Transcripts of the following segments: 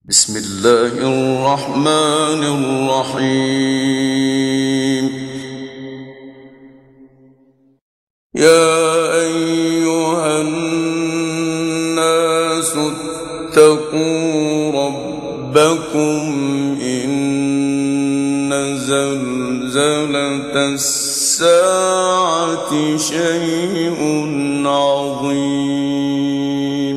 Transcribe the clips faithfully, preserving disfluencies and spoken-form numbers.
بسم الله الرحمن الرحيم. يا أيها الناس اتقوا ربكم إن زلزلة الساعة شيء عظيم.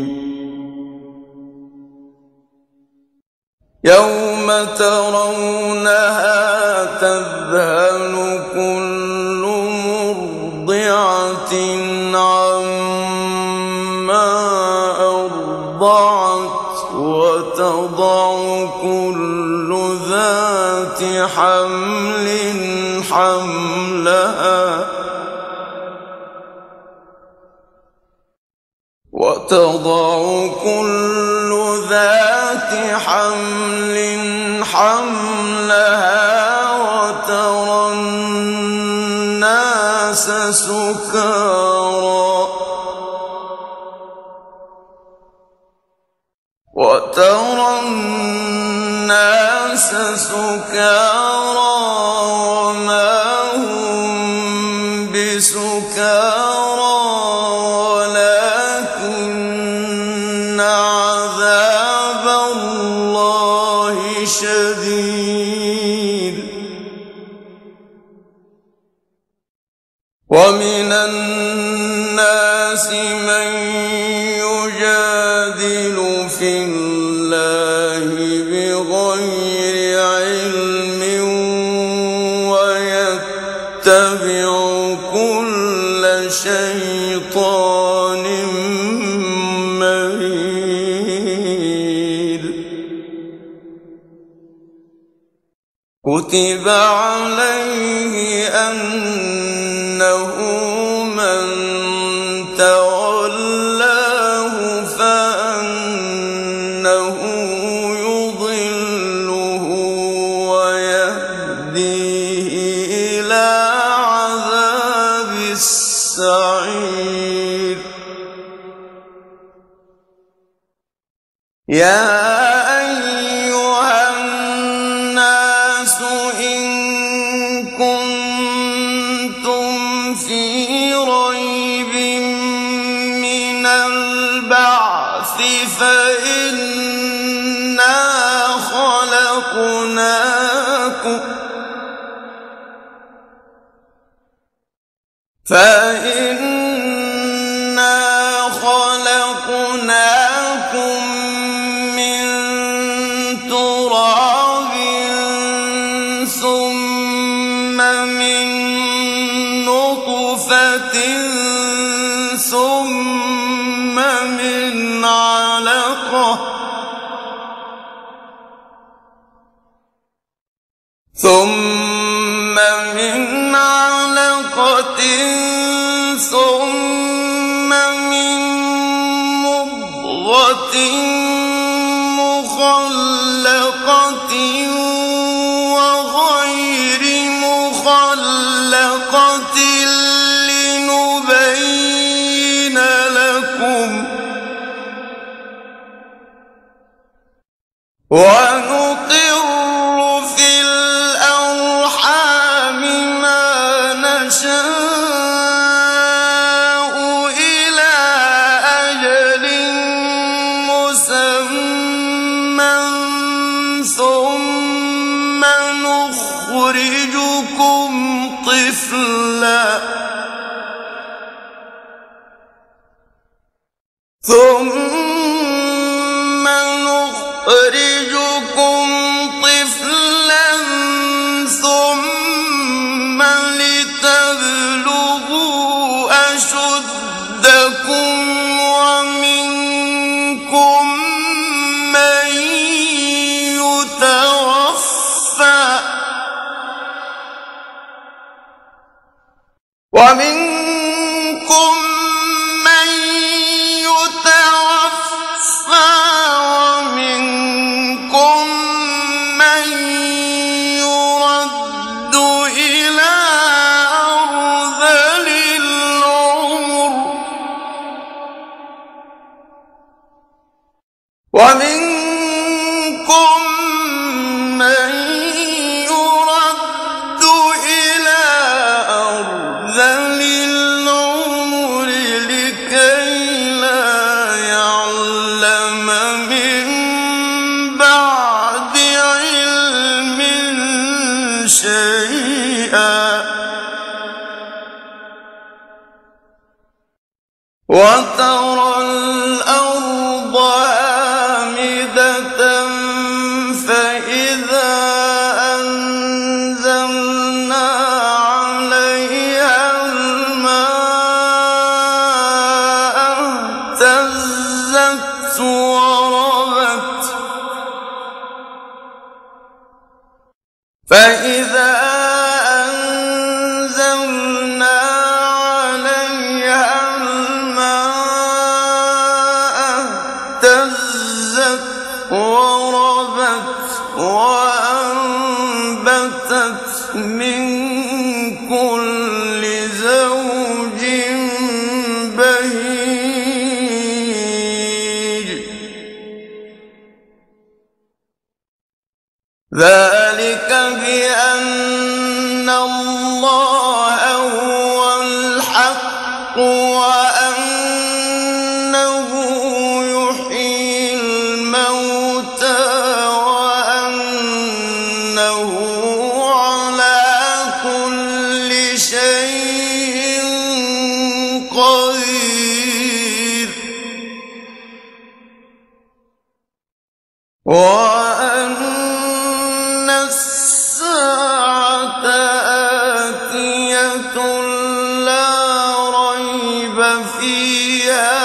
يوم ترونها تذهل كل مرضعة عما أرضعت وتضع كل ذات حمل حملها وتضع كل ذات حمل حملها وترى الناس سكارى وترى الناس سكارى وما هم بسكارى ولكن عذاب الله شديد. ومن الناس من يجادل في الله بغير علم ويتبع كل شيطان مريد. كتب عليه أنه من تولاه فأنه يضله ويهديه إلى عذاب السعير. يا أيها الناس إن كنتم في ريب من البعث فإنا خلقناكم فإنا خلقناكم من تراب ثم من نطفة ثم من علقة ثم من علقة ثم من مضغة مخلقة وغير مخلقة لنبين لكم ونقر في الأرحام ما نشاء إلى أجل مسمى ثم نخرجكم طفلا ثم نخرجكم طفلا ثم لتبلغوا أشدكم ومنكم من يتوفى ومنكم من يتوفى ومنكم من يرد إلى أرذل العمر ومنكم فإذا أنزلنا عليها الماء اهتزت وربت وأنبتت من كل زوج بهيج ذلك بأن الله هو الحق وأنه يحيي الموتى وأنه على كل شيء قدير وأن الساعة آتية لا ريب فيها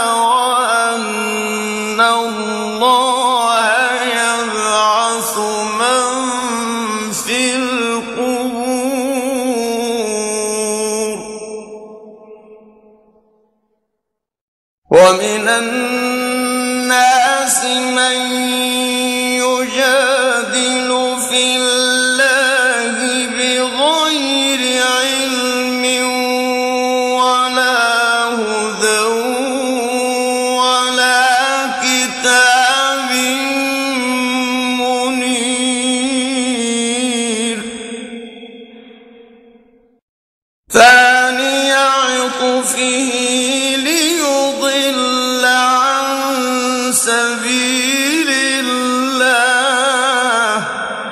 وأن الله يبعث من في القبور ومن الناس من يجادل في الله بغير علم ولا هدى ولا كتاب منير ثاني عطفه ليضل عن سبيل الله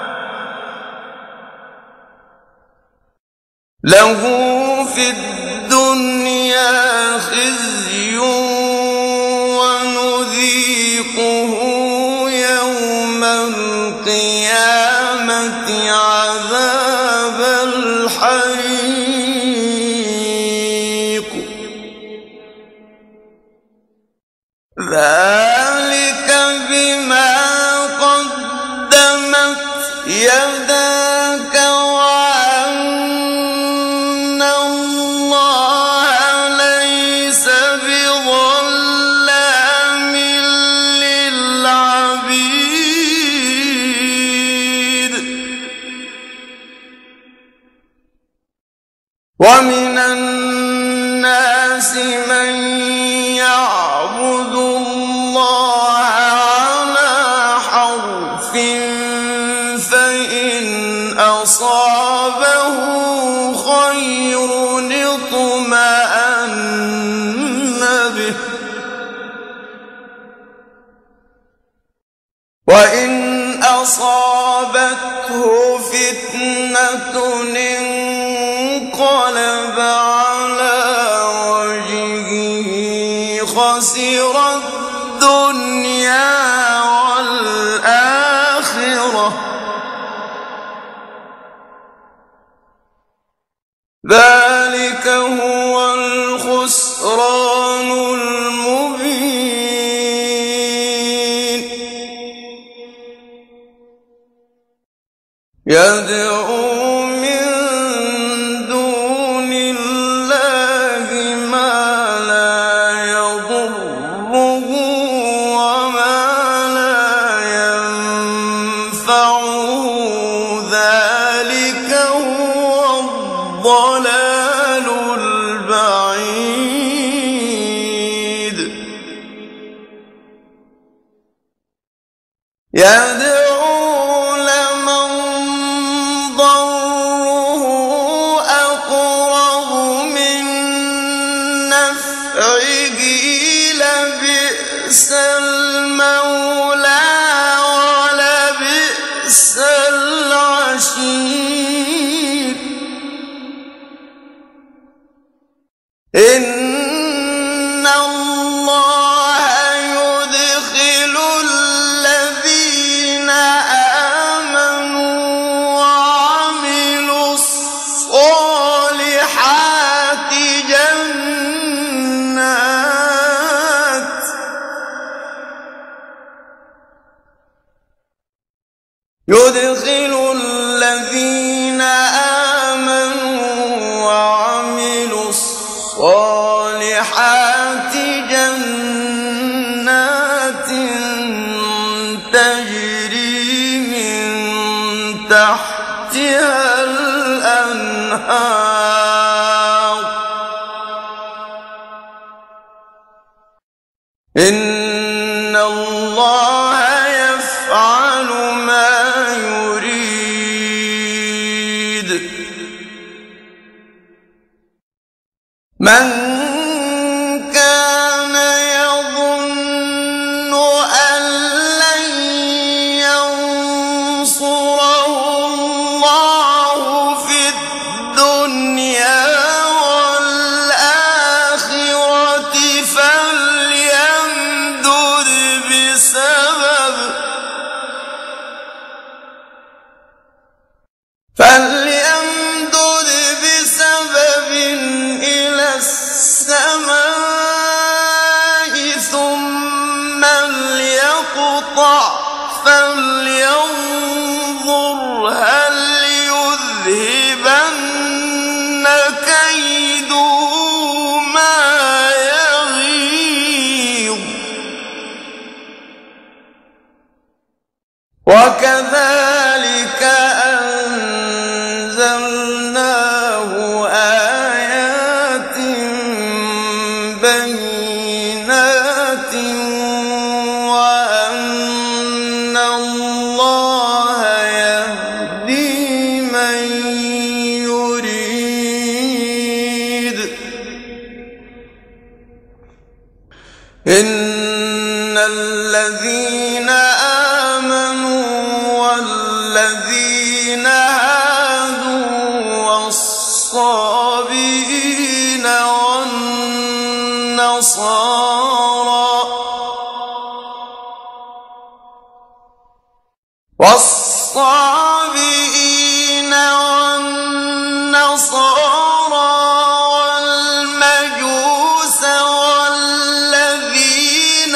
له في الدنيا خزي ونذيقه يوم القيامة عذاب الحريق ذلك بما قدمت يداك وأن الله ليس بظلام للعبيد ومن الناس من يعبد الله على حرف فإن أصابه خير اطمأن به وإن أصابته فتنة انقلب على وجهه خسر الدنيا والآخرة ذلك هو الخسران المبين يدعو من دون الله ما لا يضره وما لا ينفعه ذلك هو الضلال البعيد يدعو لمن ضره أقرب من نفعه لبئس المولى ولبئس العشير إن الله يدخل الذين آمنوا وعملوا الصالحات جنات يدخل الذين تجري من تحتها الأنهار إن الله يفعل ما يريد من كان يظن أن لن ينصره الله في الدنيا والآخرة فليمدد بسبب فليمدد بسبب إلى السماء ثم ليقطع فلينظر هل يذهبن كيده ما يغيظ وكذلك أنزلناه آيات بينات وأن الله يهدي من يريد إن الذين آمنوا والذين هادوا والصابئين والنصارى والصابئين والنصارى والمجوس والذين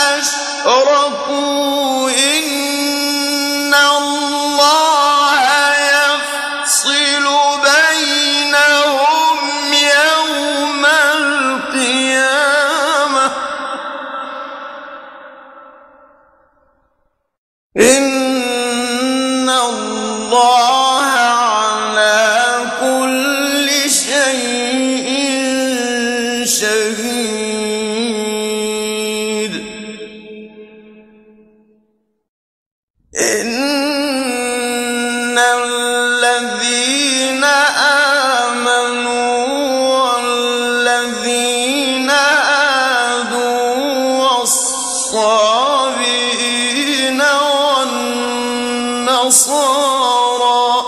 أشركوا إن الله يفصل بينهم يوم القيامة إن الله على كل شيء شهيد إن الذين آمنوا والذين هادوا والصابئين والنصارى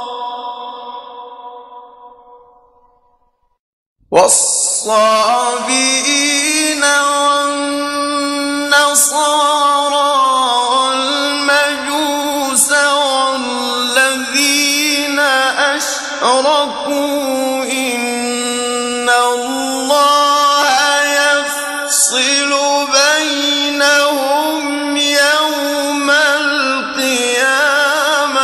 والصابئين والنصارى والمجوس والذين أشركوا إن الله يفصل بينهم يوم القيامة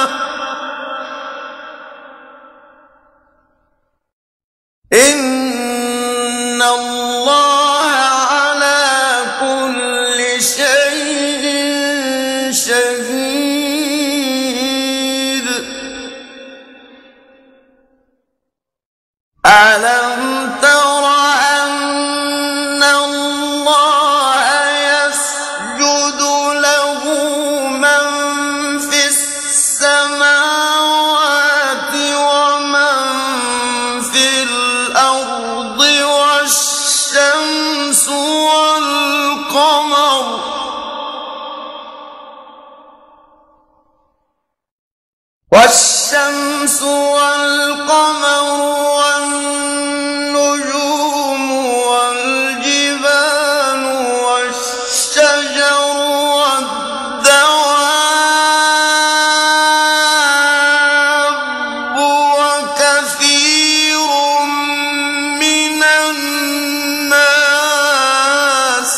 إن الله على كل شيء شهيد ألم تر أن الله يسجد له من في السماوات ومن في الأرض والشمس والقمر والشمس والقمر والنجوم والجبال والشجر والدواب وكثير من الناس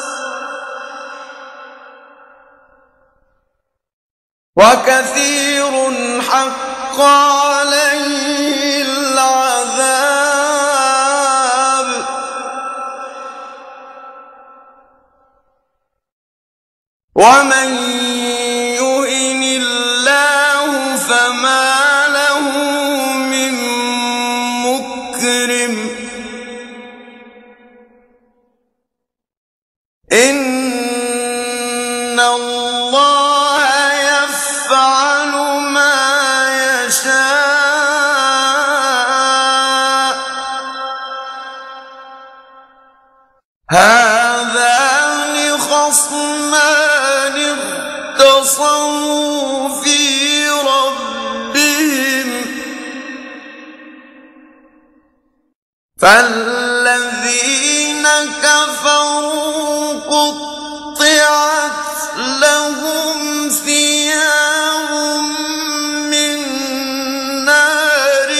وكثير حق عليه العذاب ومن وخاصموا في ربهم فالذين كفروا قطعت لهم ثياب من نار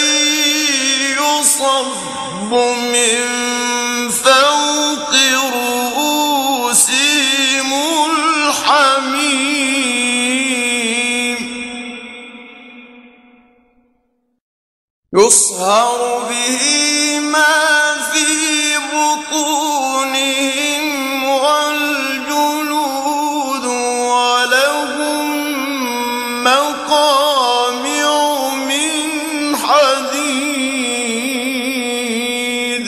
يصب من فوق رؤوسهم الحميم يصهر به ما في بطونهم والجلود ولهم مقامع من حديد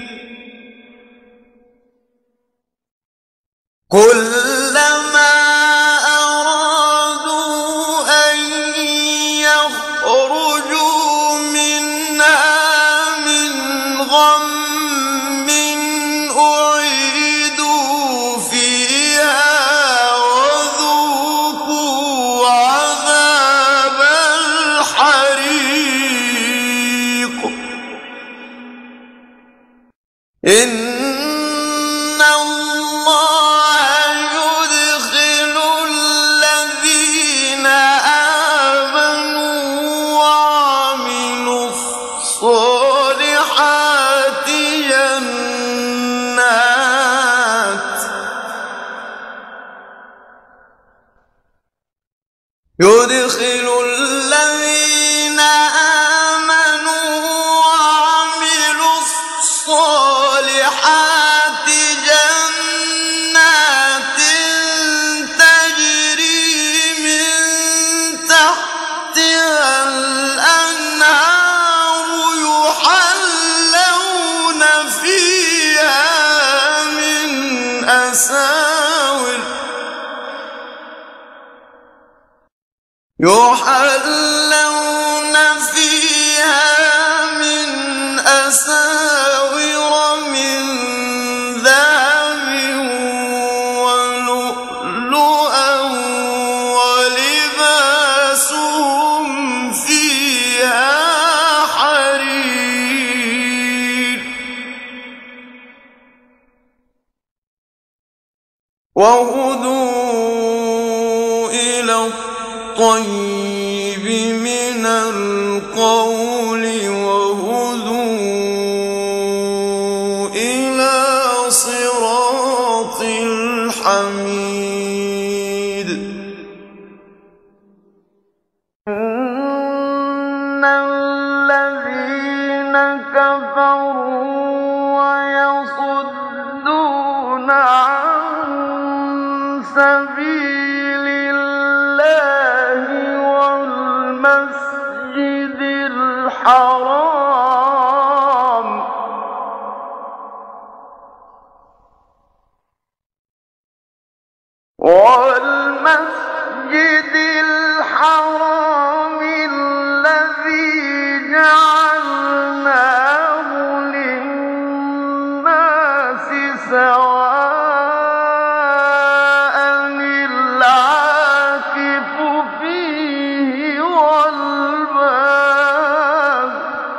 كلما أرادوا أن يخرجوا منها من غم أعيدوا فيها وذوقوا عذاب الحريق إن الله يدخل الذين آمنوا وعملوا الصالحات جنات يدخل الذين آمنوا وعملوا الصالحات جنات تجري من تحتها الأنهار يحلون فيها من أساور يحلون فيها من أساور من ذهب ولؤلؤا ولباسهم فيها حرير وهدوا إلى الطيب من القول وهدوا إلى صراط الحميد إن الذين كفروا ويصدون عن سبيل الله والمسجد الحرام والمسجد الحرام الذي جعلناه للناس سواء العاكف فيه والباد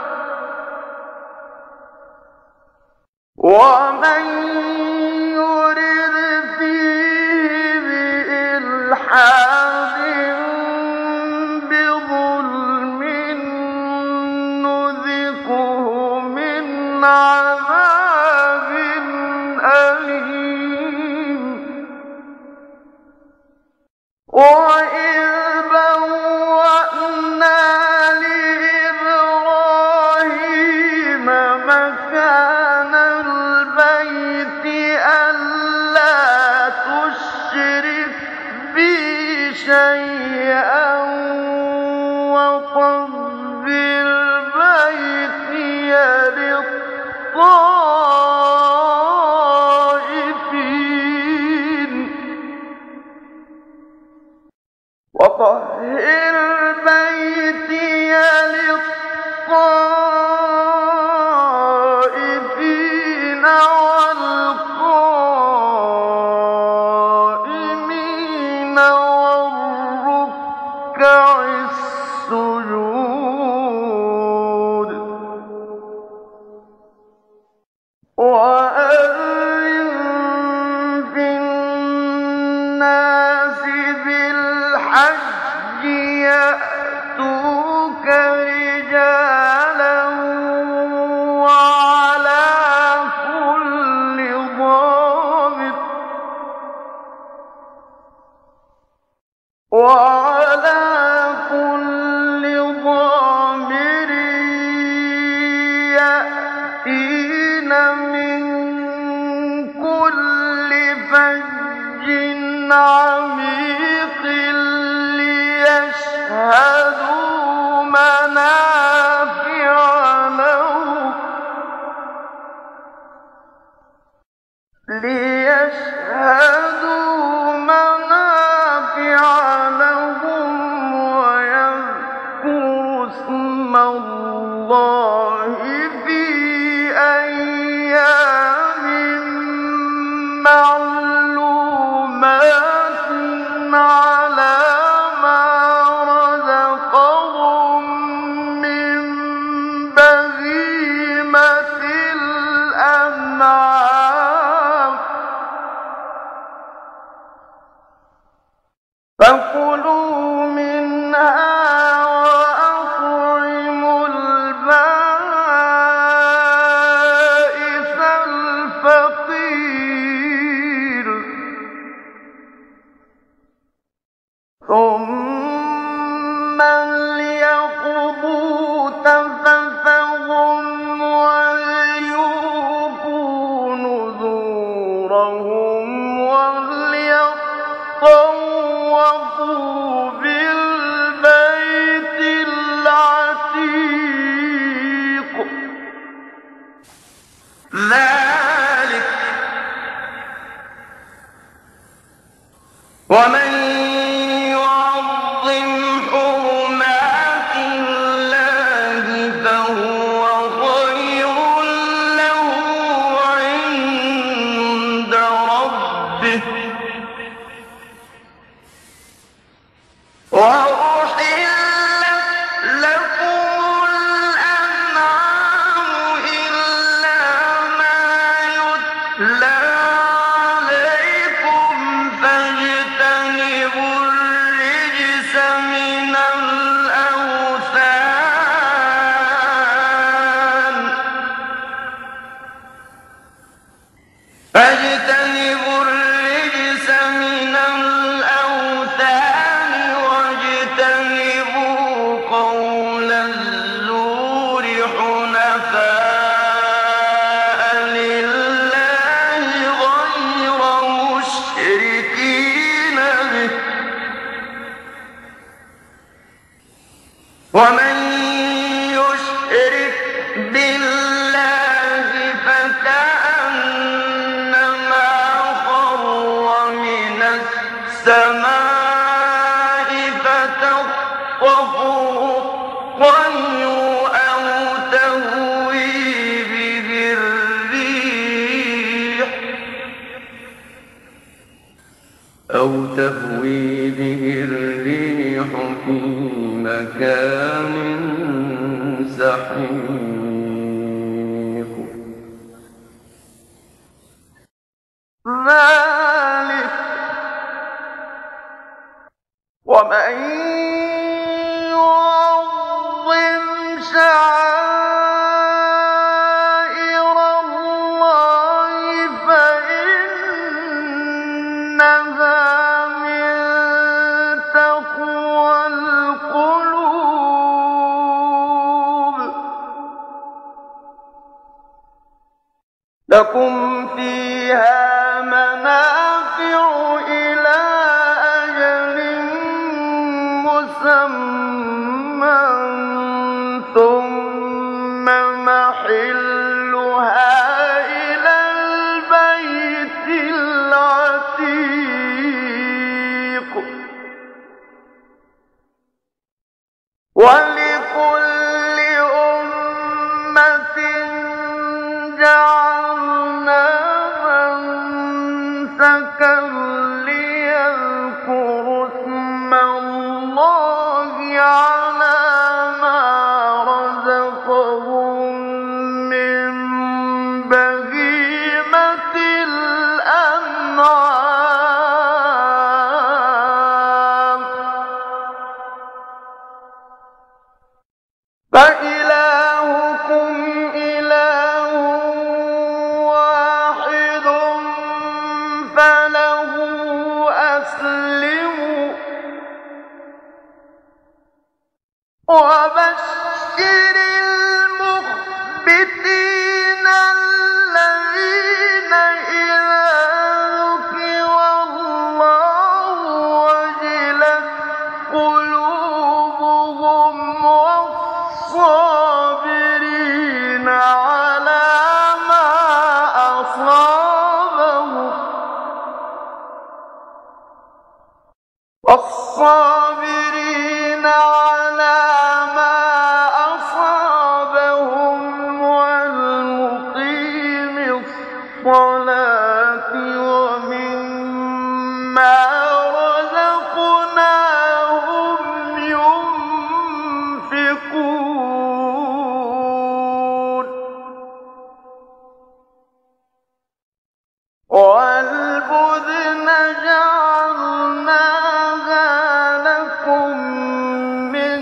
ومن يرد فيه بإلحاد بظلم نذقه من عذاب أليم وإذ بوأنا لإبراهيم مكان البيت ألا تشرك بي شيئا وطهر بيتي للطائفين وطهر بيتي للطائفين والقائمين والركع وعلى كل ضامر يأتين من كل فج عميق ليشهدوا منافع لهم ليشهدوا منافع لهم ويذكروا اسم الله في أيام معلومات على ما رزقهم من بهيمة الأنعام فكلوا منها وأطعموا البائس الفقير ثم ليقضوا تفثهم وليوفوا نذورهم وليطوفوا بالبيت العتيق ذلك ومن يعظم حرمات الله فهو خير له عند ربه وأحلت لكم الأنعام إلا ما يتلى عليكم فاجتنبوا الرجس من الأوثان فاجتنبوا الرجس من الأوثان واجتنبوا قول الزور حنفاء لله غير مشركين به ومن يشرك بالله فكأنما خر من السماء فتخطفه الطير أو تهوي به الريح أو تهوي به الريح في مكان سحيق ذلك ومن يعظم شعائر الله فإنها من تقوى القلوب لكم فيها منافع إلى أجل مسمى ثم محلها إلى البيت العتيق ولكل أمة جعلنا منسكا ليذكروا اسم الله وبشر المخبتين الذين إذا ذكر الله وجلت قلوبهم والصابرين على ما أصابهم والصابرين على ما أصابهم والمقيم الصلاة ومما رزقناهم ينفقون والبدن جعلناها لكم من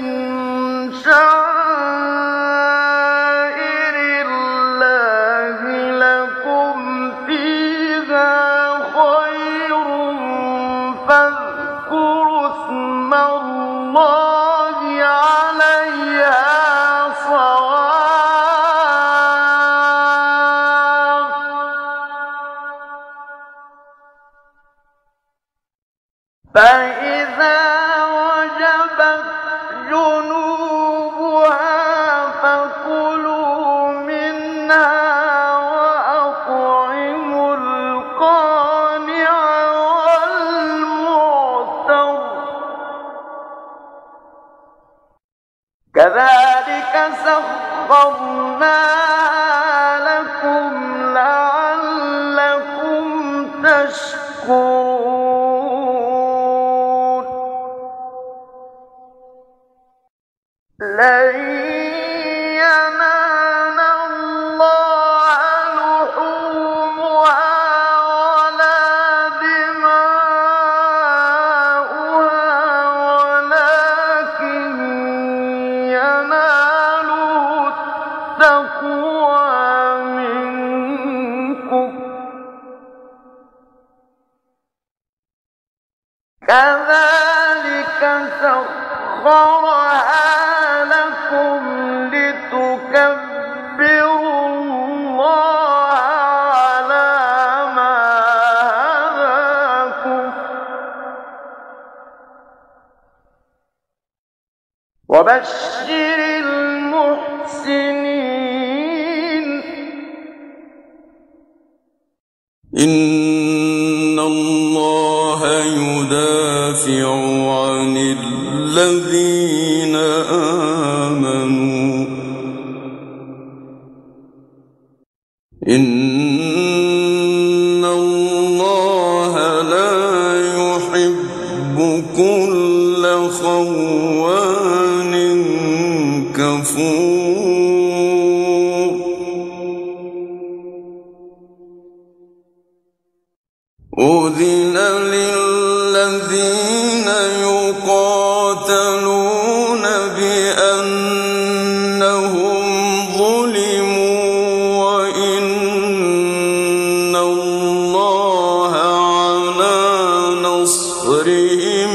شعائر الله لكم فيها خير فاذكروا اسم الله عليها صواف فإذا وجبت جنوبها فكلوا منها وأطعموا القانع والمعتر كذلك سخرناها لكم لعلكم تشكرون لن ينال الله لحومها ولا دماؤها ولكن يناله التقوى منكم كذلك سخرها لكم لتكبروا الله على ما هداكم وبشر المحسنين إن الله يدافع عن الذين آمنوا إن الله لا يحب كل خوان كفور أذن للذين يقاتلون بأنهم ظلموا وإن الله على نصرهم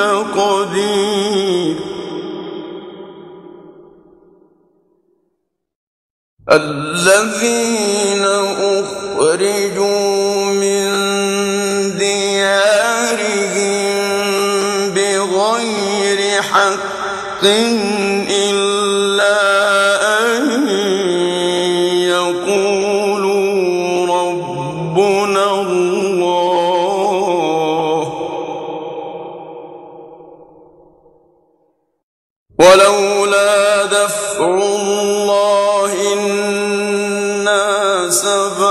لقدير الذين أخرجوا من ديارهم بغير حق إلا أن يقولوا ربنا الله ولولا دفع الله الناس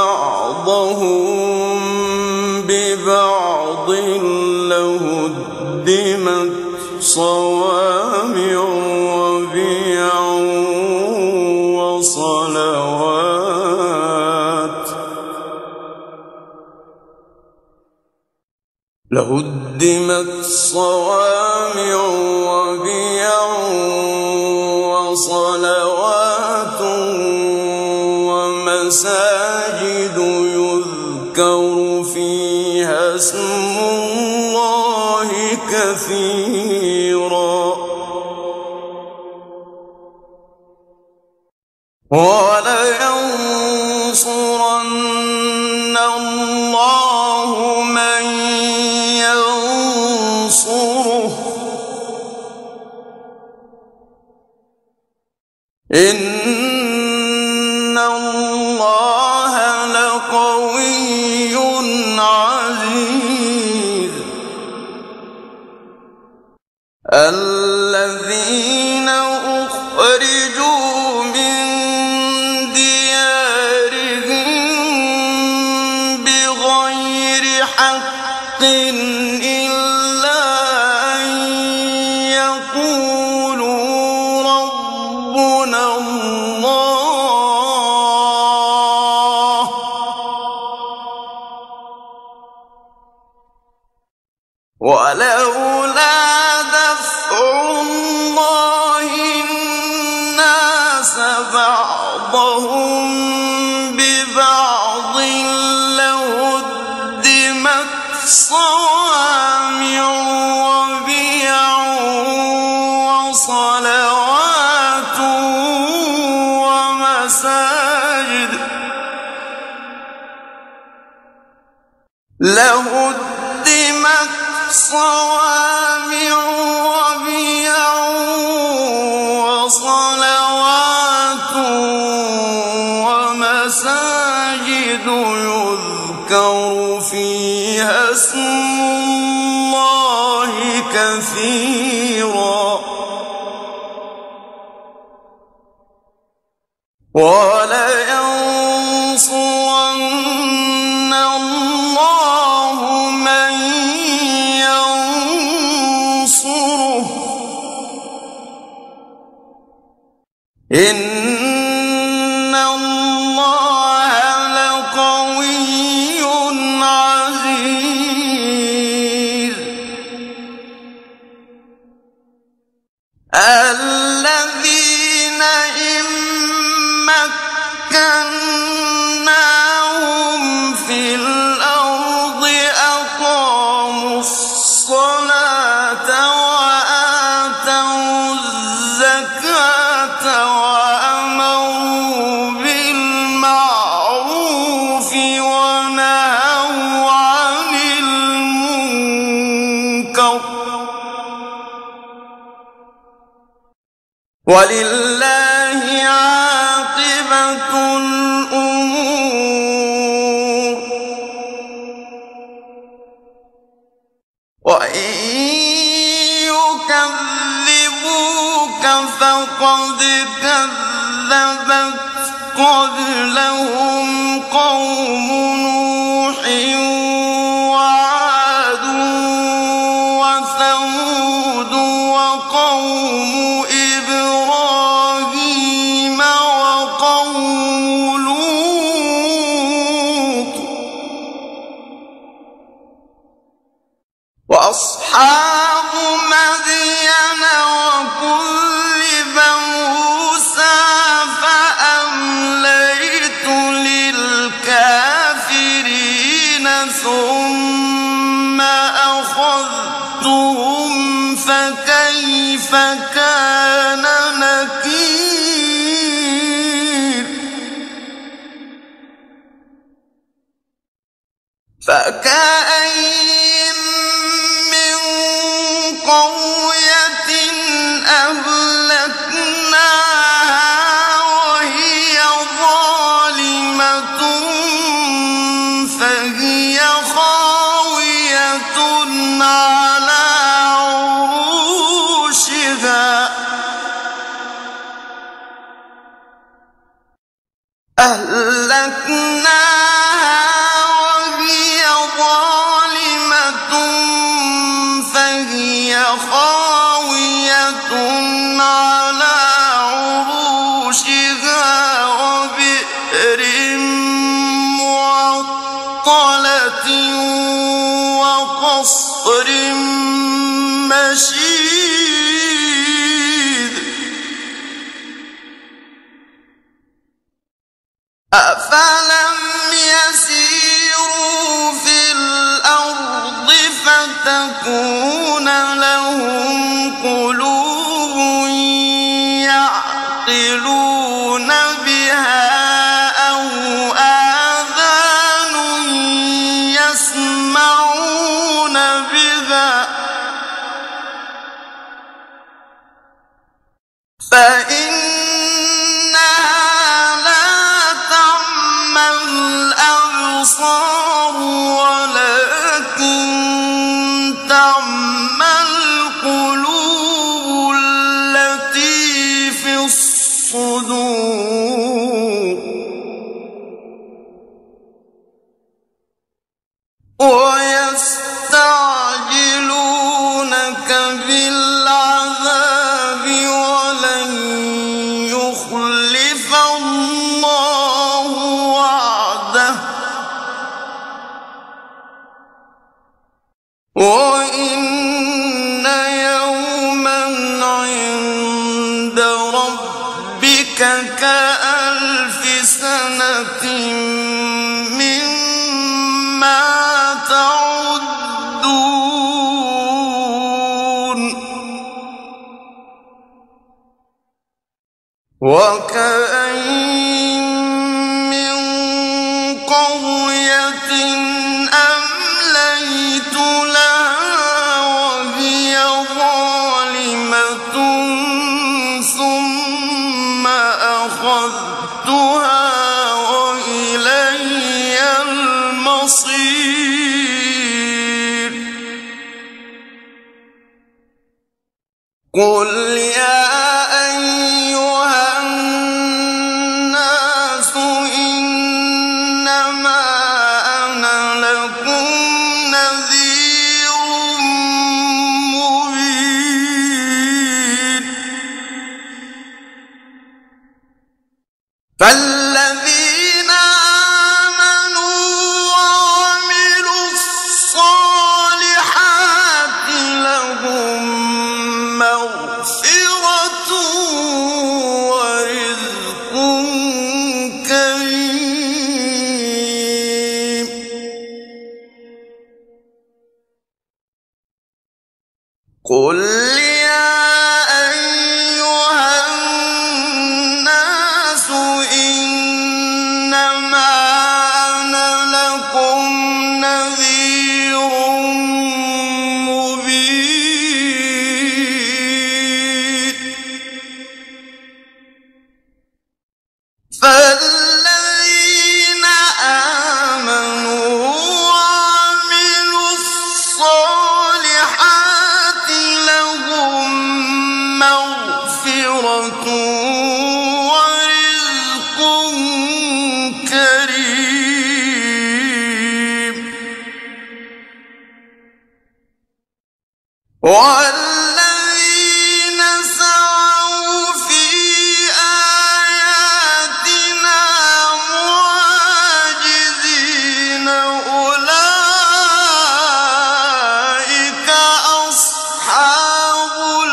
بعضهم ببعض لهدمت صوامع وبيع وصلوات لهدمت صوامع وبيع وصلوات ومساجد يذكر فيها اسم الله كثيرا إن الله لقوي عزيز الذين أخرجوا من ديارهم بغير حق إلا أن يقولوا ربنا الله ولولا الله الناس بعضهم ببعض لهدمت صوامع وبيع وصلوات ومساجد لهدمت صوامع وبيع وصلوات ومساجد يذكر فيها اسم الله كثيرا ولينصرن الله من ينصره إن الله لقوي عزيز الذين إن مكناهم في الأرض أقاموا الصلاة وآتوا الزكاة وأمروا بالمعروف ونهوا عن المنكر ولله عاقبة الأمور وإن يكذبوك فقد كذبت قبلهم قوم نوح وعاد وثمود وقوم إبراهيم وقوم لوط وأصحاب مدين وكذب موسى فأمليت للكافرين ثم أخذتهم فكيف كان نكير فكأين من قرية أهلكناها وهي ظالمة فهي خاوية على عروشها أهلكناها وهي ظالمة فهي خاوية على عروشها وبئر معطلة وقصر مشيد أفلم يسيروا في الأرض فتكون لهم قلوب يعقلون بها أو آذان يسمعون بها فإنها لا تعمى الأبصار ولكن تعمى القلوب التي في الصدور ويستعجلونك بالعذاب ولن يخلف الله وعده وإن يوما عند ربك كألف سنة مما تعدون وكأين من قرية أمليت لها وهي ظالمة ثم أخذتها وإلي المصير قل يا أيها الناس إنما أنا لكم نذير مبين فالذين آمنوا وعملوا الصالحات لهم مغفرة ورزق كريم قل يا أيها الناس إنما أنا لكم نذير مبين فالذين آمنوا وعملوا الصالحات لهم مغفرة ورزق كريم والذين سعوا في آياتنا معاجزين أولئك أصحاب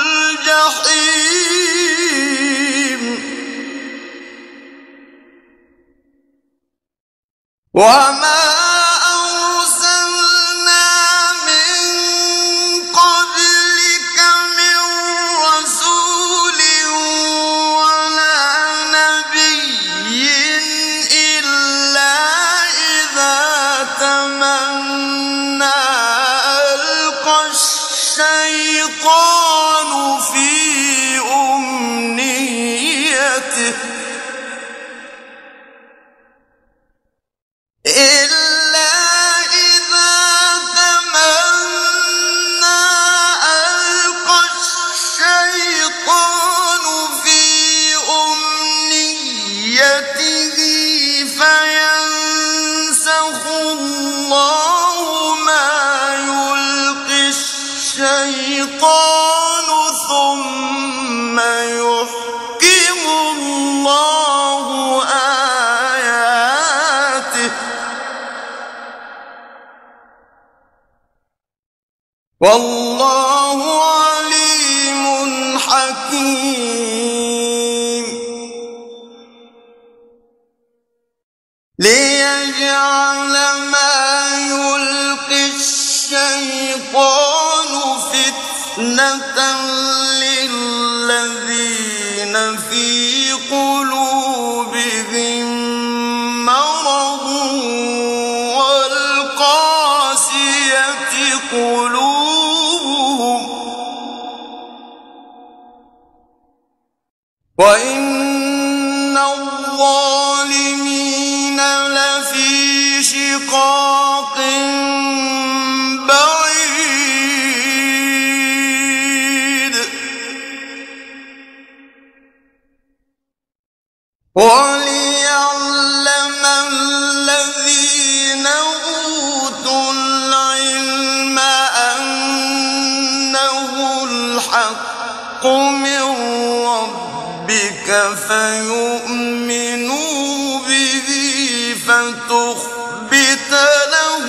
الجحيم وما أرسلنا من قبلك من رسول ولا نبي إلا إذا تمنى ألقى الشيطان في أمنيته إلا إذا تمنى ألقى الشيطان في أمنيته فينسخ الله ما يلقي الشيطان ثم يحكم الله آياته والله عليم حكيم ليجعل ما يلقي الشيطان فتنة للذين في قلوبهم مرض والقاسية قلوبهم وإن الظالمين لفي شقاق بعيد وليعلم الذين أوتوا العلم أنه الحق من ربك فيؤمنوا به فتخبت له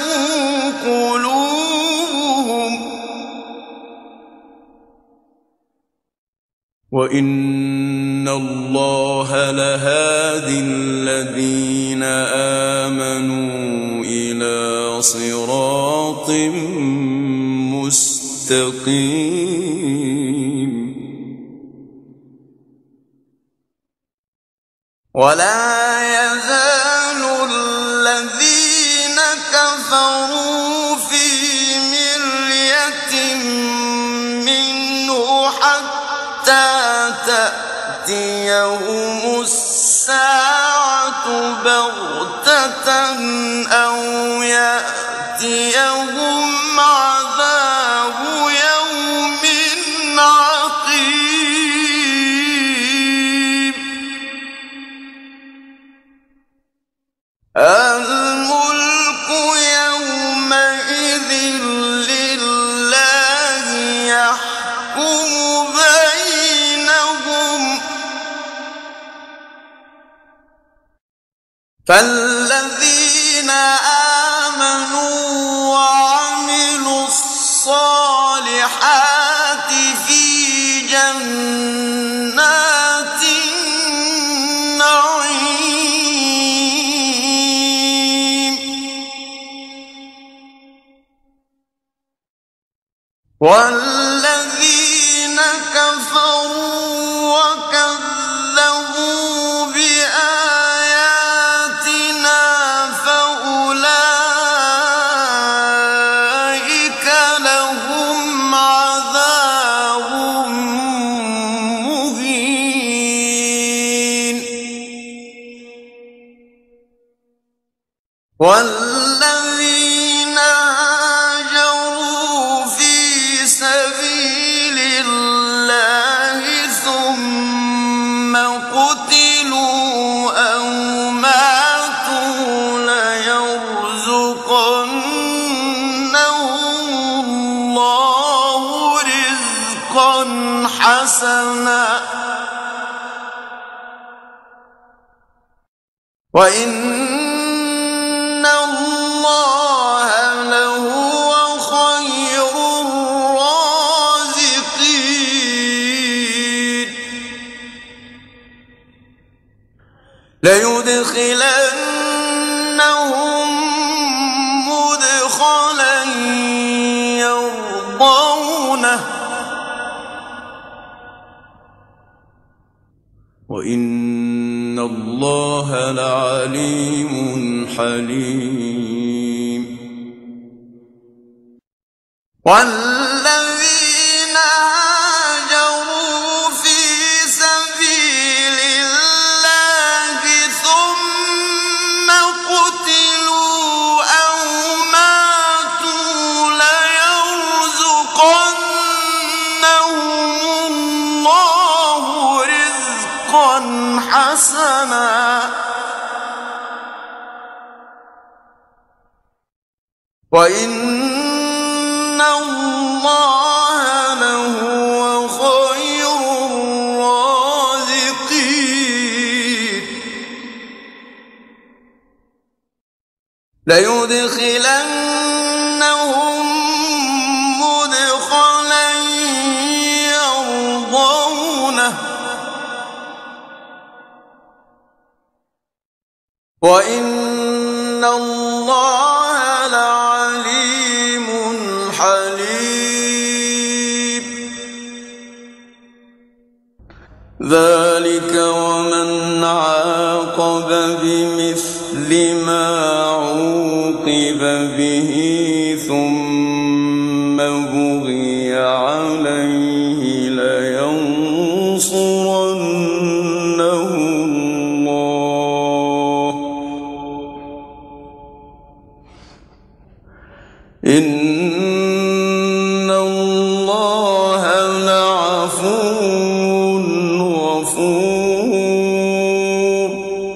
قلوبهم وإن الله لهادي الذين آمنوا إلى صراط مستقيم ولا يزال الذين كفروا في مرية منه حتى تأتيهم الساعة بغتة أو يأتيهم عذاب يوم عقيم الملك يومئذ لله يحكم بينهم فالذين آمنوا وعملوا الصالحات في جنات النعيم والذين كفروا وكذبوا بآياتنا فأولئك لهم عذاب مهين والذين هاجروا في سبيل الله ثم قتلوا أو ماتوا ليرزقنهم الله رزقا حسنا وإن الله لهو خير الرازقين ليدخلنهم مدخلا يرضونه وإن الله لعليم حليم والذين هاجروا في سبيل الله ثم قتلوا أو ماتوا ليرزقنهم الله رزقا حسنا وإن الله لهو خير الرازقين ليدخلنهم مدخلا يرضونه وإن الله لعليم حليم ذلك ومن عاقب بمثل ما عوقب به ثم بغي عليه لينصرنه عفو غفور.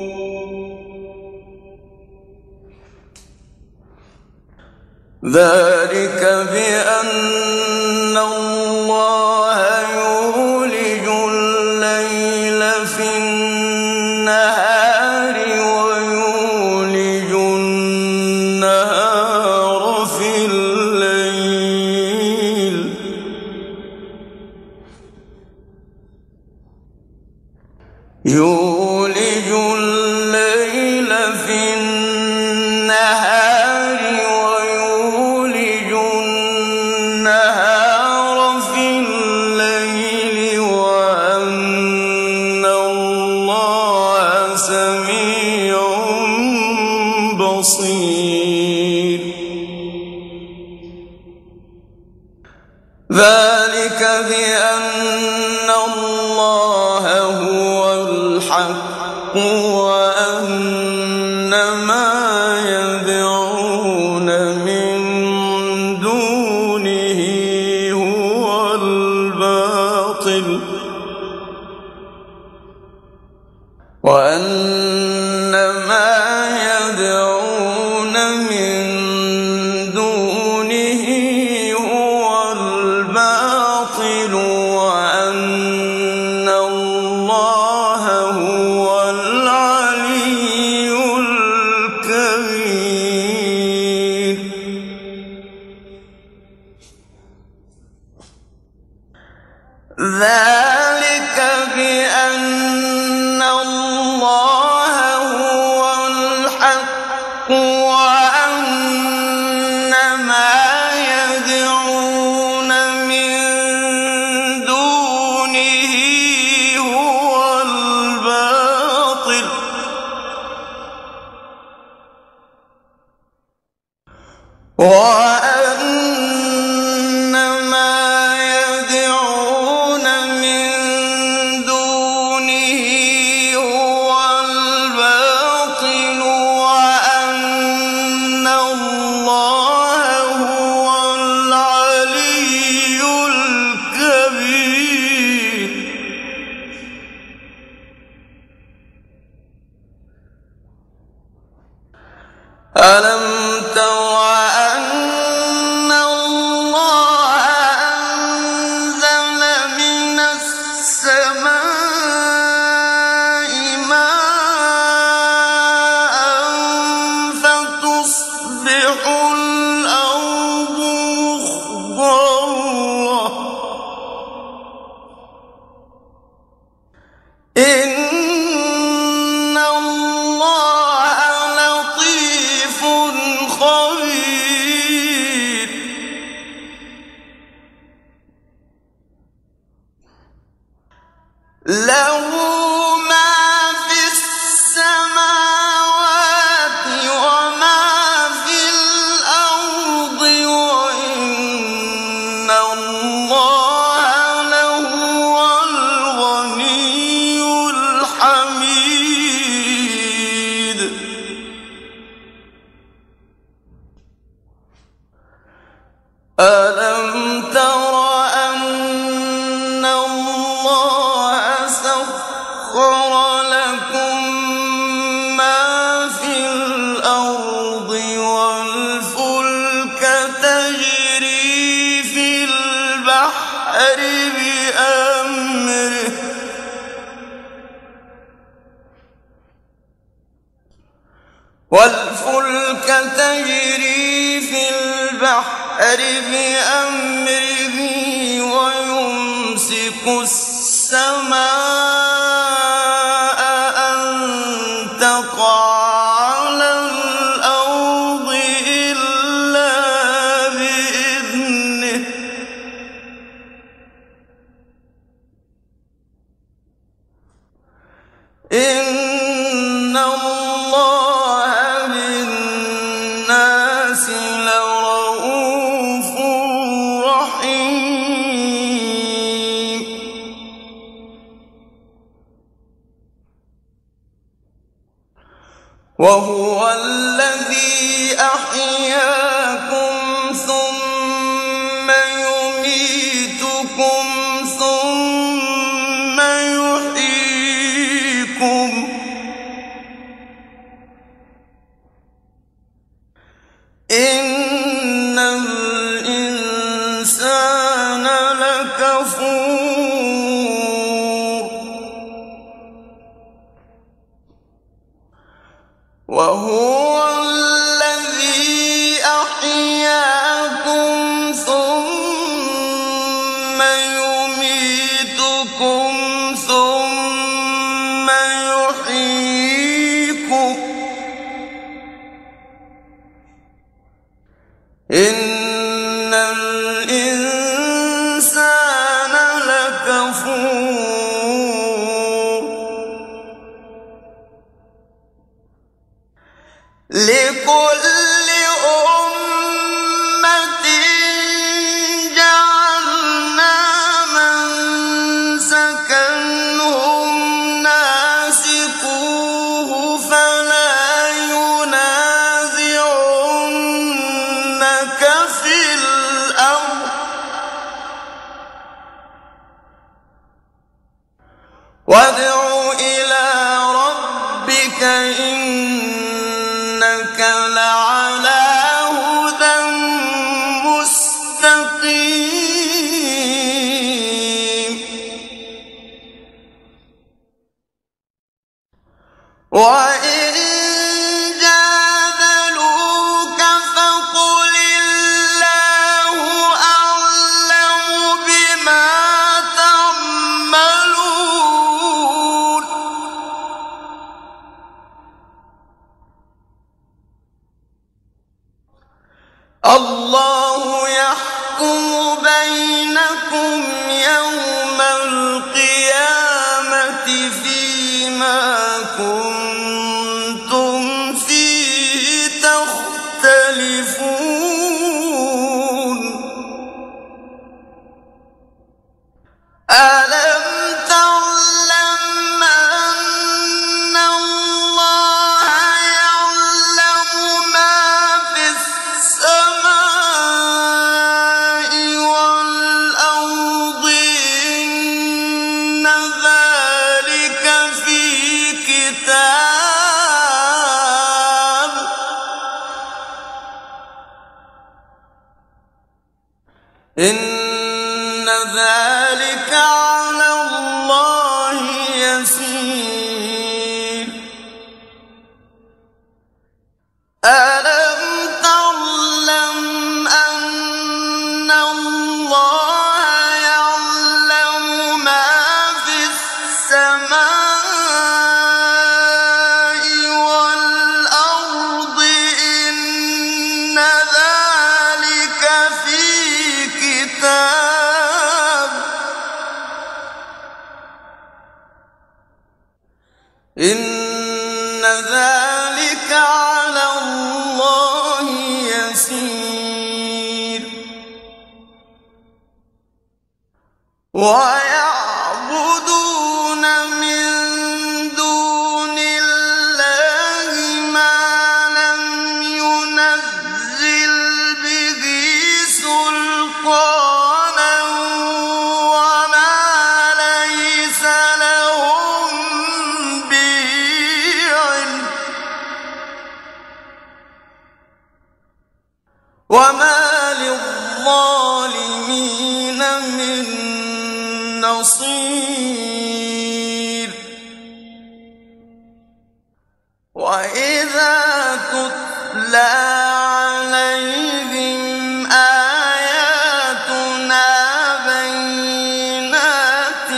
ذلك بأن الله يولج الليل في النهار ويولج النهار في الليل، يولج الليل في النهار ويولج النهار في الليل، وأن الله سميع بصير. ذلك بأن الله هو الحق وأن ما يدعون من دونه هو الباطل، وأن ما يدعون من دونه هو الباطل، وأن الله هو العلي الكبير. ذلك بأن الله هو الحق وأن ما يدعون من دونه هو الباطل، وأن ما يدعون من دونه هو الباطل، وأن الله هو العلي الكبير. ألم تر أن الله أنزل من السماء ماء فتصبح الأرض مخضرة. إن الله لطيف خبير. له ما في السماوات وما في الأرض، وإن الله لهو الغني الحميد. ألم تر أن الله سخر لكم ما في الأرض والفلك تجري في البحر بأمره، والفلك تجري في البحر بأمره ويمسك السماء أن تقع على الأرض إلا بإذنه. إن الله بالناس لرءوف رحيم. وهو الذي أحياكم ثم يميتكم ثم ثم يحييكم إن الإنسان لكفور لكل أمة جعلنا منسكا هم ناسكوه فلا ينازعنك في الأمر وادع إلى ربك إنك لعلى هدى مستقيم وإن جادلوك فقل الله أعلم بما تعملون الله يحكم بينكم يوم القيامة فيما كنتم فيه تختلفون ألم تعلم أن الله يعلم ما في السماء والأرض إن ذلك في كتاب إن ذلك على الله يسير ألم تعلم أن الله يعلم ما في السماء والأرض إن ذلك في كتاب إن ذلك على الله يسير ويعبدون من دون الله ما لم ينزل به سلطانا وما ليس لهم به علم وما للظالمين من نصير وإذا تتلى عليهم آياتنا بينات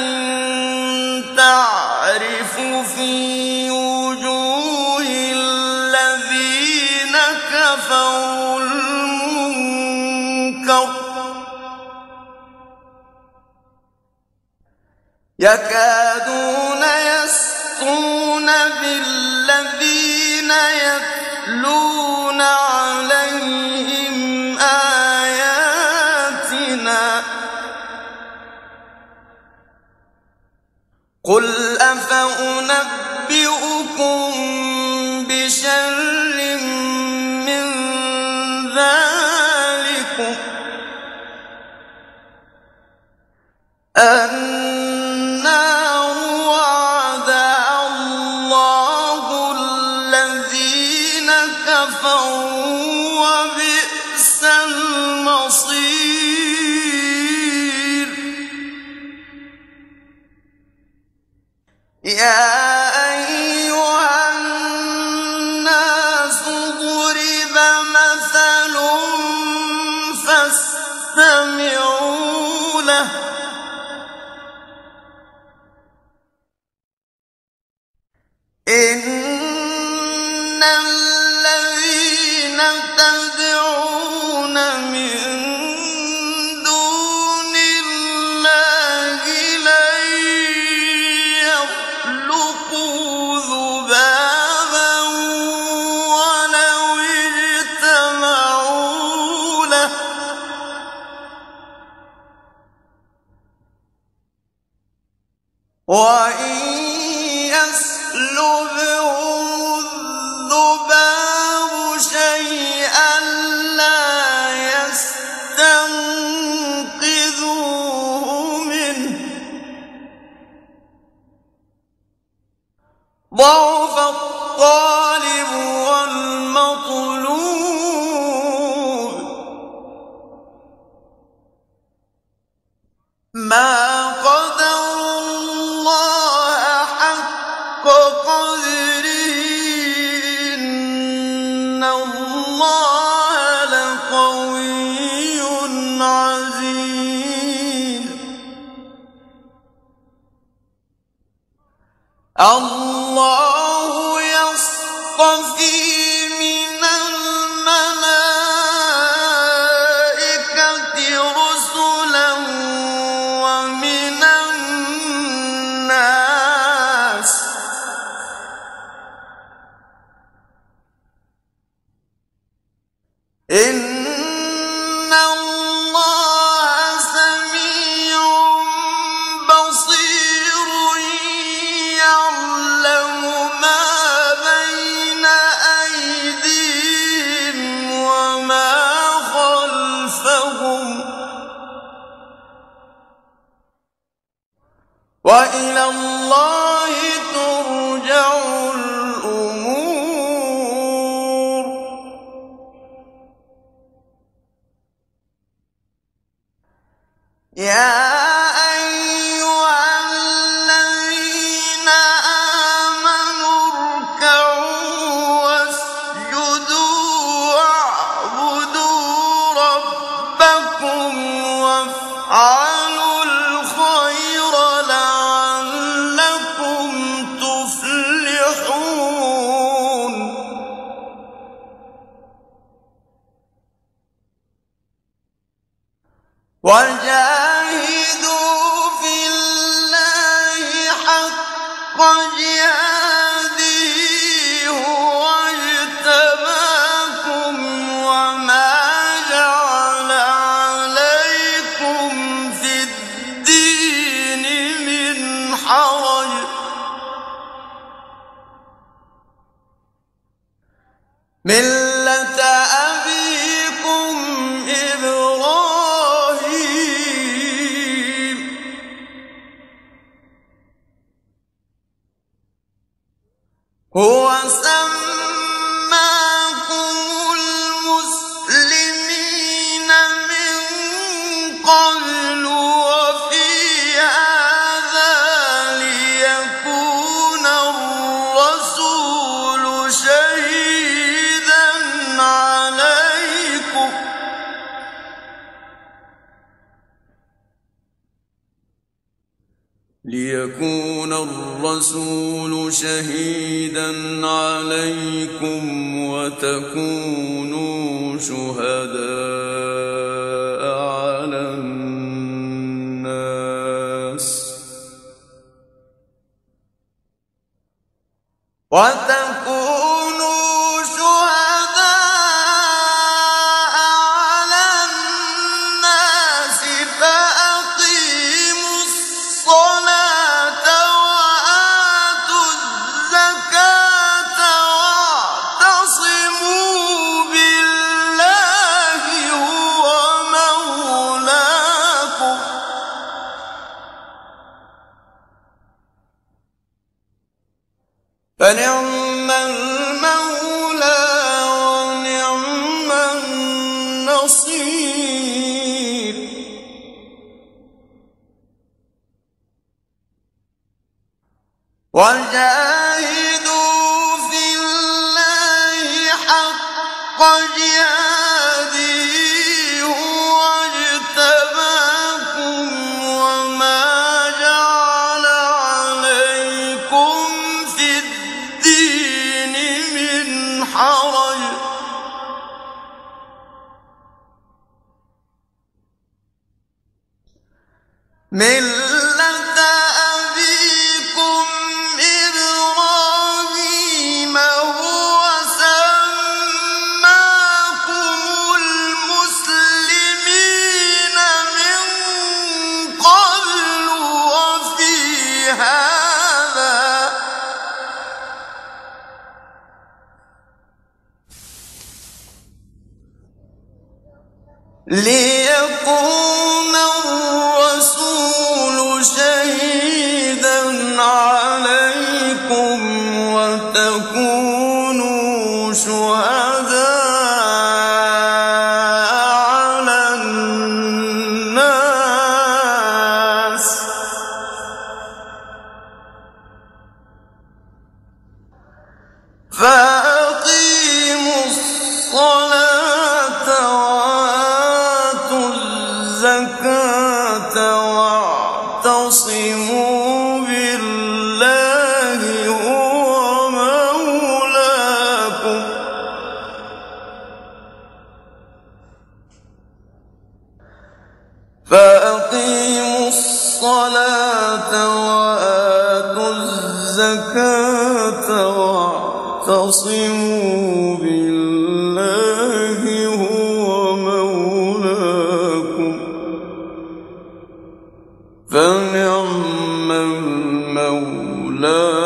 تعرف في وجوه الذين كفروا المنكر يكادون يسطون بالذين يتلون عليهم آياتنا قل أفأنبئكم بشر من ذلكم النار وعدها الله الذين كفروا وبئس المصير يا أيها الناس ضرب مثل فاستمعوا له الذين تدعون من دون الله لن يخلقوا ذبابا ولو اجتمعوا له وإن يسلبهم الذباب شيئا لا يستنقذوه منه ضعف الطالب والمطلوب ما قدروا الله حق قدره إن الله لقوي عزيز الله يصطفي من الملائكة رسلا ومن الناس إن الله سميع بصير يعلم ما بين أيديهم وما خلفهم وإلى الله ترجع الأمور يا أيها الذين آمنوا اركعوا واسجدوا واعبدوا ربكم وافعلوا الخير لعلكم تفلحون وجاهدوا في الله حق جهاده هو اجتباكم وما جعل عليكم في الدين من حرج ملة أبيكم إبراهيم هو سماكم المسلمين من قبل وفي هذا ليكون الرسول شهيدا عليكم ليكون الرسول شهيدا عليكم وتكونوا شهداء على الناس وتكونوا شهداء على الناس فأقيموا الصلاة وآتوا الزكاة واعتصموا بالله هو مولاكم فنعم المولى ونعم النصير وجاهدوا في الله حق جهاده هو اجتباكم وما جعل عليكم في الدين من مِلَّةَ أَبِيكُمْ إِبْرَاهِيمَ هُوَ سَمَّاكُمُ الْمُسْلِمِينَ مِن قَبْلُ وَفِي هَٰذَا لِيَكُونَ الرَّسُولُ شَهِيدًا عَلَيْكُمْ وَتَكُونُوا شُهَدَاءَ عَلَى النَّاسِ ۚ فَأَقِيمُوا الصَّلَاةَ وَآتُوا الزَّكَاةَ وَاعْتَصِمُوا بِاللَّهِ هُوَ مَوْلَاكُمْ ۖ فَأَقِيمُوا الصَّلَاةَ وَآتُوا الزَّكَاةَ وَاعْتَصِمُوا بِاللَّهِ هُوَ مَوْلَاكُمْ ۖ فَنِعْمَ الْمَوْلَىٰ